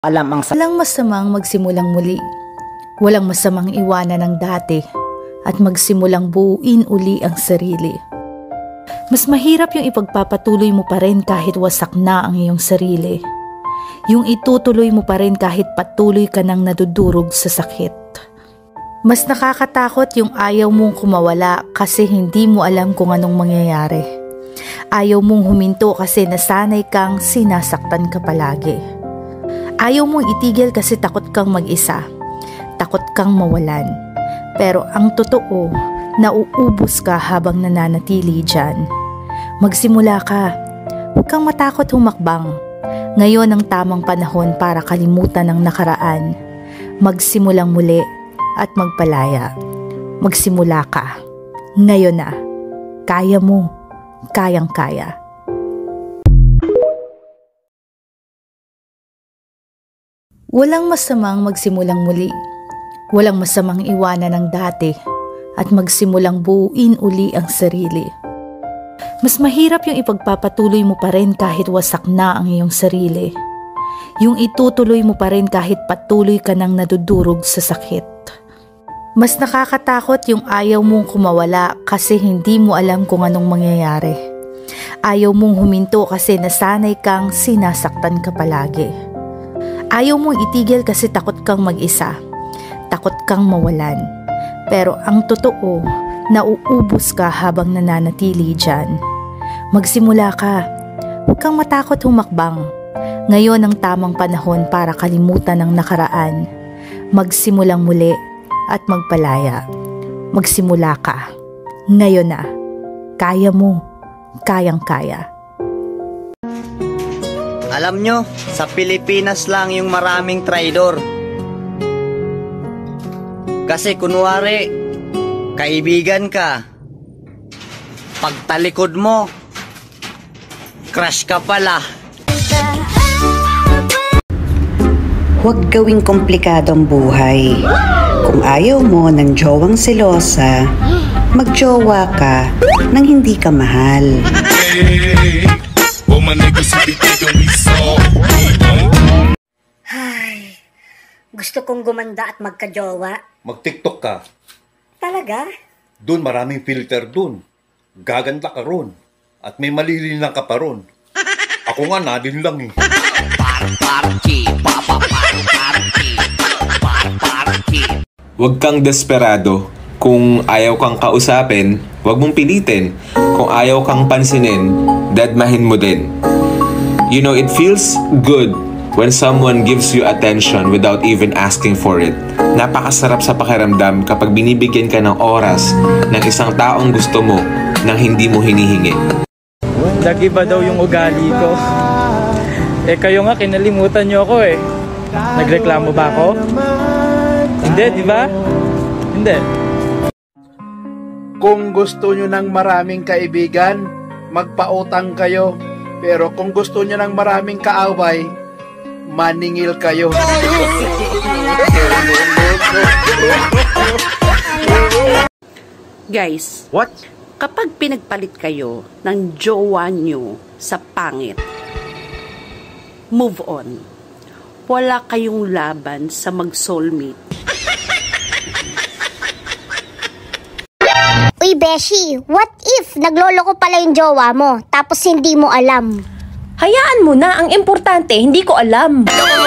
Walang masamang magsimulang muli. Walang masamang iwanan ng dati at magsimulang buuin uli ang sarili. Mas mahirap yung ipagpapatuloy mo pa rin kahit wasak na ang iyong sarili. Yung itutuloy mo pa rin kahit patuloy ka nang nadudurog sa sakit. Mas nakakatakot yung ayaw mong kumawala kasi hindi mo alam kung anong mangyayari. Ayaw mong huminto kasi nasanay kang sinasaktan ka palagi. Ayaw mong itigil kasi takot kang mag-isa. Takot kang mawalan. Pero ang totoo, nauubos ka habang nananatili dyan. Magsimula ka. Huwag kang matakot humakbang. Ngayon ang tamang panahon para kalimutan ang nakaraan. Magsimulang muli at magpalaya. Magsimula ka. Ngayon na. Kaya mo. Kayang-kaya. Walang masamang magsimulang muli. Walang masamang iwanan ng dati at magsimulang buuin uli ang sarili. Mas mahirap yung ipagpapatuloy mo pa rin kahit wasak na ang iyong sarili. Yung itutuloy mo pa rin kahit patuloy ka nang nadudurog sa sakit. Mas nakakatakot yung ayaw mong kumawala kasi hindi mo alam kung anong mangyayari. Ayaw mong huminto kasi nasanay kang sinasaktan ka palagi. Ayaw mong itigil kasi takot kang mag-isa. Takot kang mawalan. Pero ang totoo, nauubos ka habang nananatili dyan. Magsimula ka. Huwag kang matakot humakbang. Ngayon ang tamang panahon para kalimutan ang nakaraan. Magsimulang muli at magpalaya. Magsimula ka. Ngayon na. Kaya mo. Kayang-kaya. Alam nyo, sa Pilipinas lang yung maraming traidor. Kasi kunwari, kaibigan ka, pagtalikod mo, crush ka pala. Huwag gawing komplikado ang buhay. Kung ayaw mo ng jowang selosa, magjowa ka nang hindi ka mahal. Ay, gusto kong gumanda at magka-jowa. Mag-TikTok ka. Talaga? Doon maraming filter doon. Gaganda ka ron. At may malililang ka pa ron. Ako nga nadin lang eh. Huwag kang desperado. Kung ayaw kang kausapin, huwag mong pilitin. Kung ayaw kang pansinin, dadmahin mo din. You know, it feels good when someone gives you attention without even asking for it. Napakasarap sa pakiramdam kapag binibigyan ka ng oras ng isang taong gusto mo nang hindi mo hinihingi. Nag-iba daw yung ugali ko. Eh kayo nga, kinalimutan nyo ako eh. Nagreklamo ba ako? Hindi, di ba? Hindi. Kung gusto nyo ng maraming kaibigan, magpautang kayo. Pero kung gusto nyo ng maraming kaaway, maningil kayo. Guys, What? kapag pinagpalit kayo ng jowa nyo sa pangit, move on. Wala kayong laban sa mag-soulmate. Uy, Beshi, what if nagloloko pala yung jowa mo, tapos hindi mo alam? Hayaan mo na, ang importante, hindi ko alam.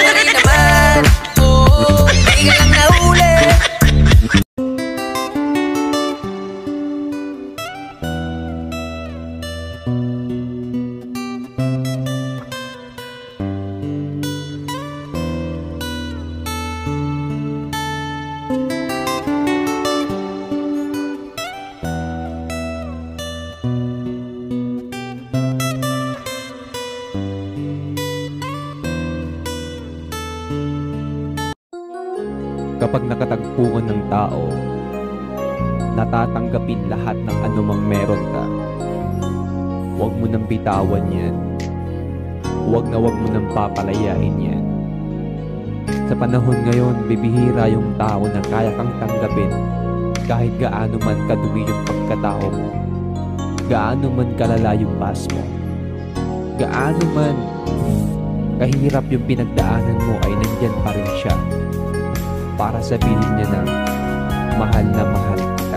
Kapag nakatagpuan ng tao, natatanggapin lahat ng anumang meron ka. Huwag mo nang bitawan yan. Huwag mo nang papalayain yan. Sa panahon ngayon, bibihira yung tao na kaya kang tanggapin kahit gaano man kadumi yung pagkatao mo, gaano man kalala yung past mo, gaano man kahirap yung pinagdaanan mo ay nandyan pa rin siya para sabihin niya na mahal kita.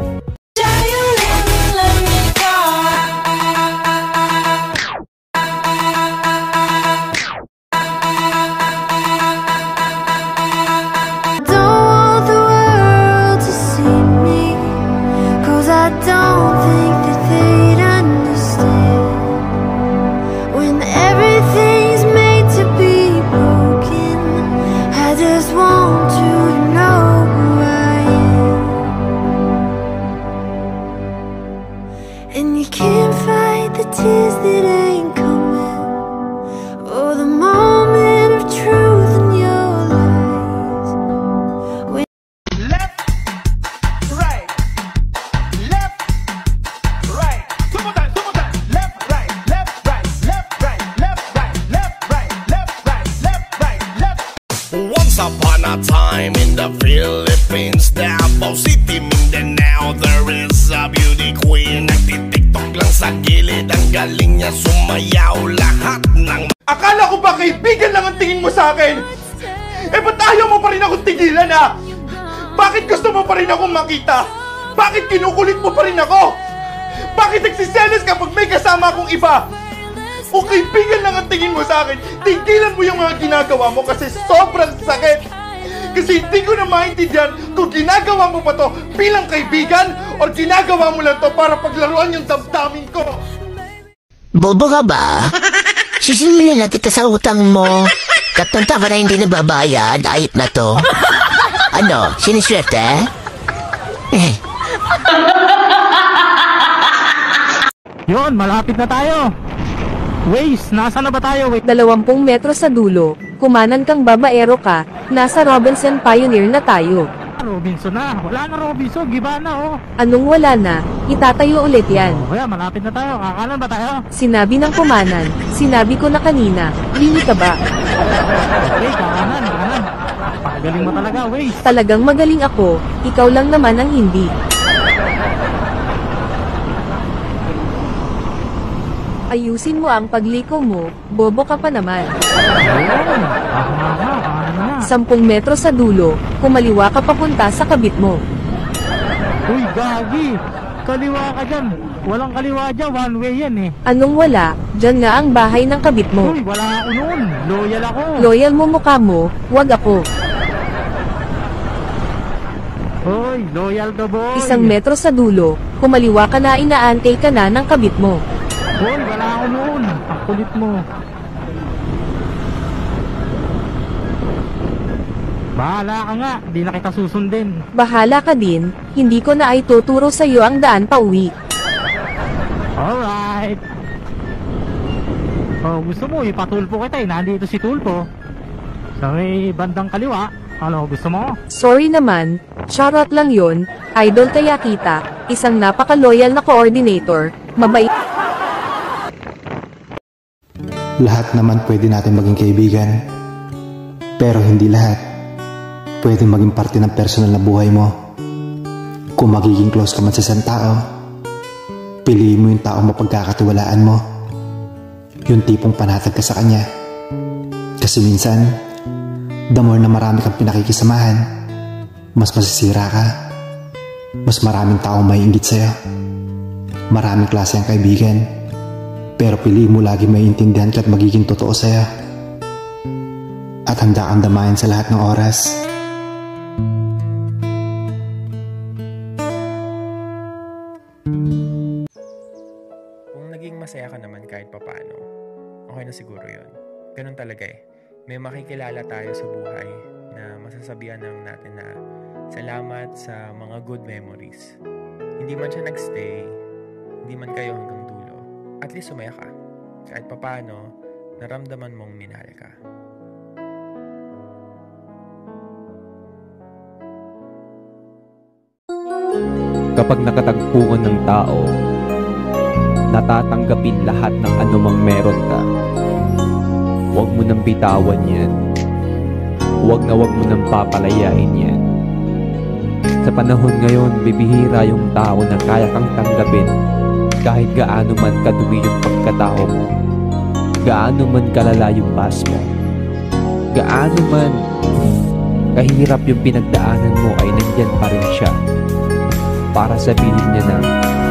Once upon a time in the Philippines, Davao City, Mindanao, there is a beauty queen. Nagtitiktok lang sa gilid, ang galing niya sumayaw. Lahat ng... Akala ko ba kaibigan lang ang tingin mo sa akin? Eh ba't ayaw mo pa rin akong tigilan ha? Bakit gusto mo pa rin akong makita? Bakit kinukulit mo pa rin ako? Bakit nagsiselos kapag may kasama akong iba? O kaibigan lang ang tingin mo sa akin, tigilan mo yung mga ginagawa mo kasi sobrang sakit. Kasi hindi ko na maintindihan kung ginagawa mo pa to bilang kaibigan o ginagawa mo lang to para paglaruan yung damdamin ko. Bobo ka ba? Sisingilin na kita sa utang mo. Tatlong taon na hindi nababayad, ayip na to. Ano, siniswerte? Yun, malapit na tayo. Waze, nasa na ba tayo? 20 metros sa dulo, kumanan kang babaero ka, nasa Robinson Pioneer na tayo. Robinson na, wala na Robinson, giba na oh. Anong wala na? Itatayo ulit yan. Kaya malapit na tayo, kakanan ba tayo? Sinabi ng kumanan, sinabi ko na kanina, lini ka ba? Okay, kakanan. Pagaling mo talaga, Waze. Talagang magaling ako, ikaw lang naman ang hindi. Ayusin mo ang pagliko mo, bobo ka pa naman. 10 metros sa dulo, kumaliwa ka papunta sa kabit mo. Uy, gagi! Kaliwa ka dyan! Walang kaliwa dyan, one way yan eh. Anong wala? Dyan nga ang bahay ng kabit mo. Uy, wala ako noon. Loyal ako. Loyal mo mukha mo, wag ako. Uy, loyal ka boy! 1 metro sa dulo, kumaliwa ka na, inaantay ka na ng kabit mo. Hoy, wala ako noon. Ang kulit mo. Bahala ka nga, di na kita susundin. Bahala ka din, hindi ko na ay tuturo sa iyo ang daan pa uwi. Alright. Oh, gusto mo ipatulpo kita eh, nandito si Tulpo. Sa may bandang kaliwa, ano gusto mo? Sorry naman, charot lang yon. Idol kaya kita, isang napaka-loyal na coordinator, mabait. Lahat naman pwede natin maging kaibigan. Pero hindi lahat pwede maging parte ng personal na buhay mo. Kung magiging close ka man sa isang tao, piliin mo yung taong mapagkakatiwalaan mo. Yung tipong panatag ka sa kanya. Kasi minsan, the more na marami kang pinakikisamahan, mas masisira ka. Mas maraming taong may inggit sa'yo. Maraming klase ang kaibigan. Pero piliin mo lagi may intindihan ka at magiging totoo sa'yo. At handa kang damayan sa lahat ng oras. Kung naging masaya ka naman kahit papano, okay na siguro yun. Ganun talaga eh. May makikilala tayo sa buhay na masasabihan lang natin na salamat sa mga good memories. Hindi man siya nagstay, hindi man kayo hanggang dulo. At least sumaya ka. Kahit papaano, naramdaman mong minahal ka. Kapag nakatagpo ka ng tao, natatanggapin lahat ng anumang meron ka. Huwag mo nang bitawan yan. Huwag mo nang papalayain yan. Sa panahon ngayon, bibihira yung tao na kaya kang tanggapin kahit gaano man kadumi yung pagkatao mo. gaano man kalala yung past mo, gaano man kahirap yung pinagdaanan mo, ay nandyan pa rin siya para sabihin niya na